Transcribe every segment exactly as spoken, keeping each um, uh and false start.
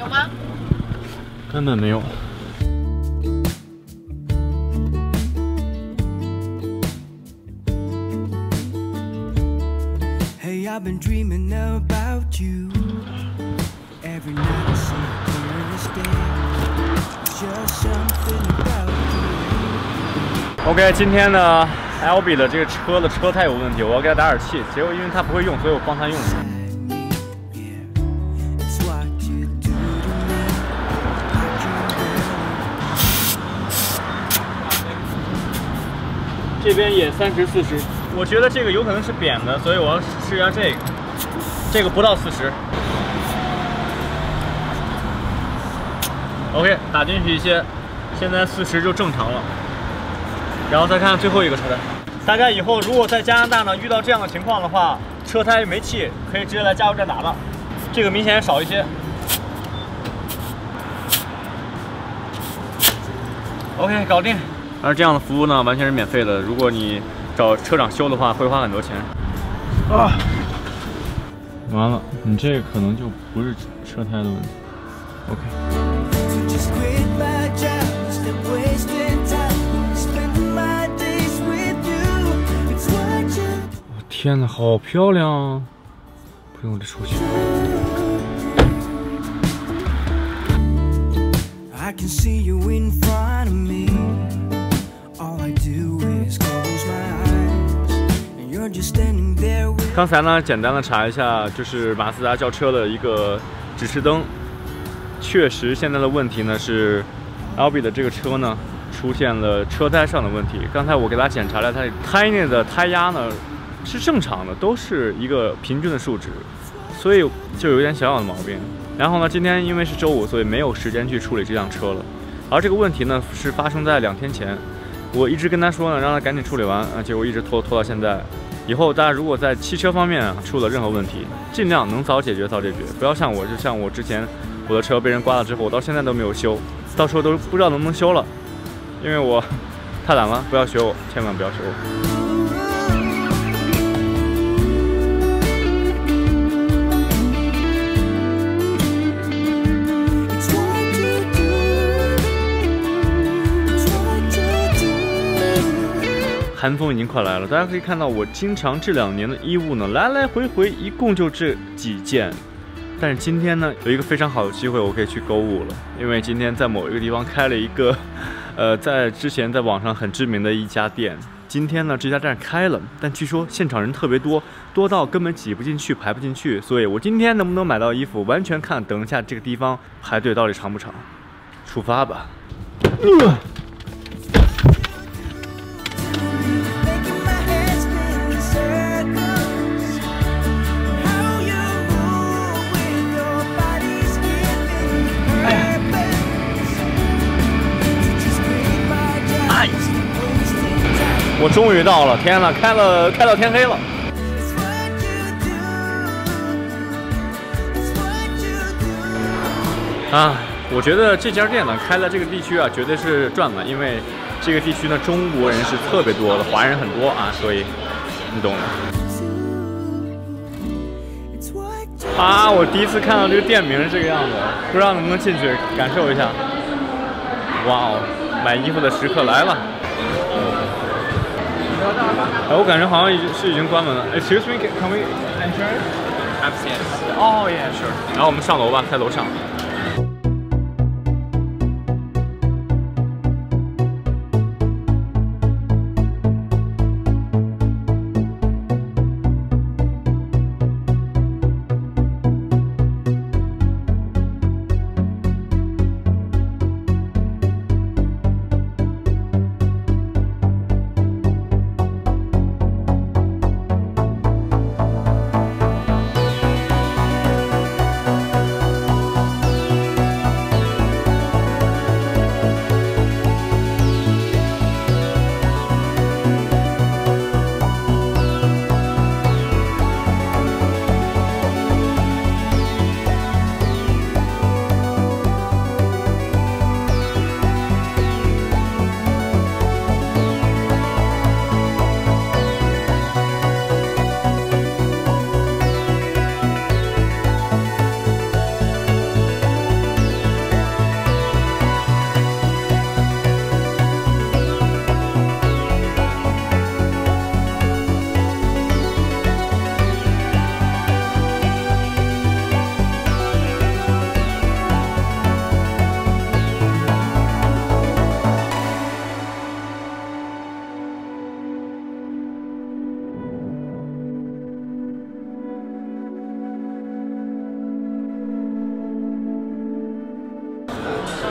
吗？ 根本没有。 I've been dreaming about you. Every night I see a clear as day. Just something about you. OK， 今天呢 ，L B 的这个车的车胎有问题，我要给他打点气。结果因为他不会用，所以我帮他用。这边也三十四十。 我觉得这个有可能是扁的，所以我要试一下这个。这个不到四十。OK， 打进去一些，现在四十就正常了。然后再看最后一个车胎。大家以后如果在加拿大呢遇到这样的情况的话，车胎没气，可以直接来加油站打了。这个明显少一些。OK， 搞定。而这样的服务呢，完全是免费的。如果你 找车长修的话会花很多钱啊！完了，你这个可能就不是车胎的问题。OK。天哪，好漂亮啊！不用，我得出去。I can see you in front of me. All I do is close my eyes. 刚才呢，简单的查一下，就是马自达轿车的一个指示灯，确实现在的问题呢是 L B 的这个车呢出现了车胎上的问题。刚才我给他检查了，它胎内的胎压呢是正常的，都是一个平均的数值，所以就有一点小小的毛病。然后呢，今天因为是周五，所以没有时间去处理这辆车了。而这个问题呢是发生在两天前，我一直跟他说呢，让他赶紧处理完啊，结果一直拖拖到现在。 以后大家如果在汽车方面啊出了任何问题，尽量能早解决早解决，不要像我，就像我之前我的车被人刮了之后，我到现在都没有修，到时候都不知道能不能修了，因为我太懒了，不要学我，千万不要学我。 寒风已经快来了，大家可以看到，我经常这两年的衣物呢，来来回回一共就这几件。但是今天呢，有一个非常好的机会，我可以去购物了，因为今天在某一个地方开了一个，呃，在之前在网上很知名的一家店。今天呢，这家店开了，但据说现场人特别多，多到根本挤不进去，排不进去。所以我今天能不能买到衣服，完全看等一下这个地方排队到底长不长。出发吧。呃 我终于到了！天哪，开了开到天黑了。啊，我觉得这家店呢开在这个地区啊，绝对是赚了，因为这个地区呢中国人是特别多的，华人很多啊，所以你懂的。啊，我第一次看到这个店名是这个样子，不知道能不能进去感受一下。哇哦，买衣服的时刻来了。 哎，我感觉好像已经是已经关门了。Excuse me, can we enter? Upstairs. Oh yeah, sure. 然后我们上楼吧，在楼上。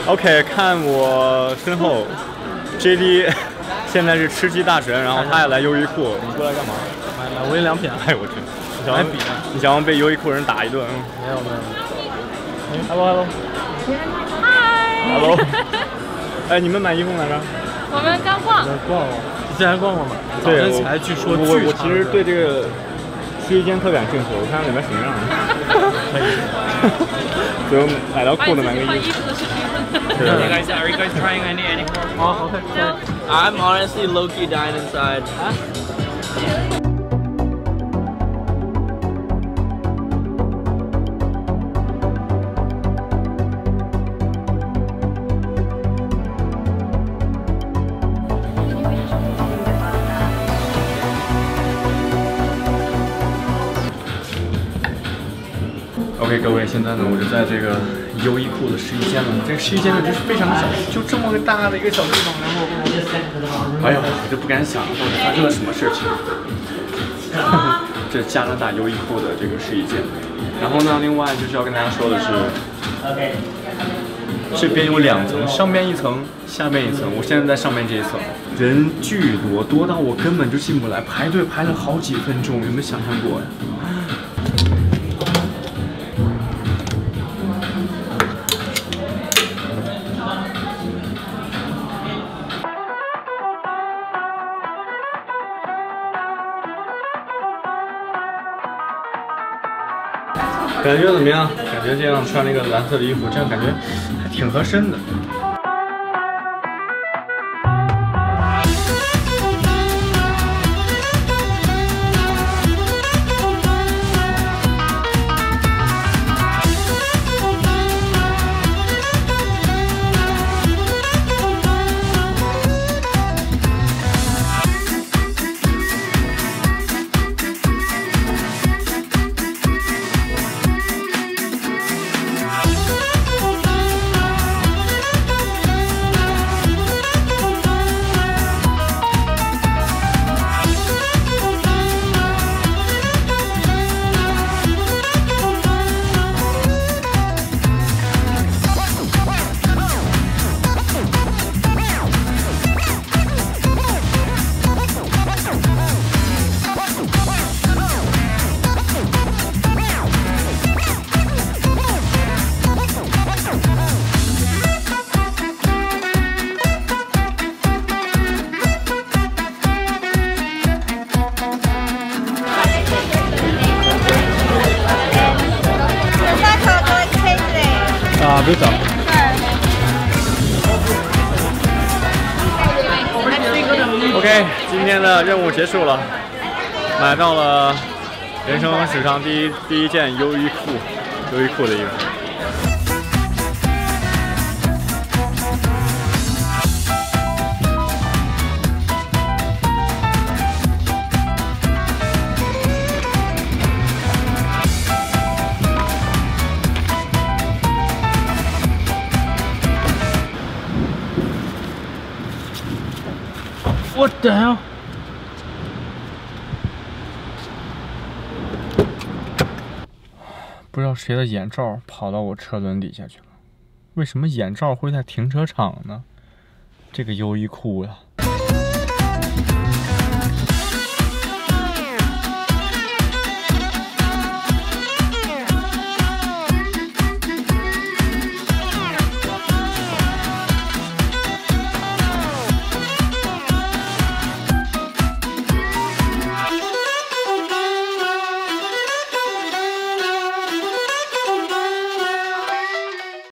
OK， 看我身后 ，J D 现在是吃鸡大神，然后他也来优衣库，你过来干嘛？ 买买无印良品。 哎我去，你想买笔？ 你想要被优衣库人打一顿？ 没有没有。Hello Hello。 嗨。 Hello。哎，你们买衣服买啥？ 我们刚逛。 逛了。之前逛过吗？ 对， 我才据说我我其实对这个试衣间特感兴趣，我看里面什么样。可以。所以我买到裤子买个衣服。 You guys, are you guys trying any any more? Oh, okay. No. I'm honestly low-key dying inside. Huh? OK， 各位，现在呢，我就在这个优衣库的试衣间了。这个试衣间呢，就是非常的小，就这么个大的一个小地方。然后，哎呦，我就不敢想到底发生了什么事情。这加拿大优衣库的这个试衣间。然后呢，另外就是要跟大家说的是，这边有两层，上边一层，下边一层。我现在在上面这一层，人巨多，多到我根本就进不来，排队排了好几分钟，有没有想象过呀？感觉怎么样？感觉这样穿那个蓝色的衣服，这样感觉还挺合身的。啊，别找。OK， 今天的任务结束了，买到了人生史上第一第一件优衣库优衣库的衣服。 What the hell？ 不知道谁的眼罩跑到我车轮底下去了？为什么眼罩会在停车场呢？这个优衣库呀！